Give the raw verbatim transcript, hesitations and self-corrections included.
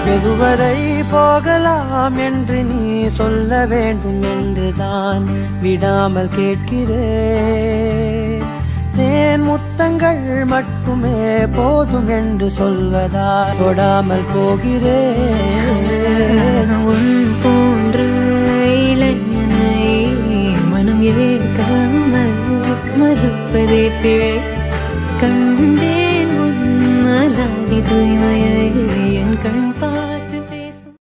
எதுவரை போகலாம் என்று நீ சொல்ல வேண்டும் என்றுதான் விடாமல் கேட்கிறேன். தேன் முத்தங்கள் மட்டுமே போதும் என்று சொல்வதா தொடாமல் போகிறேன். உன் போன்ற இளைஞனை மனம் ஏற்காமல் மறுப்பதே பிழை. கண்டேன் உன் அலாதி தூய்மையை என் கண் பா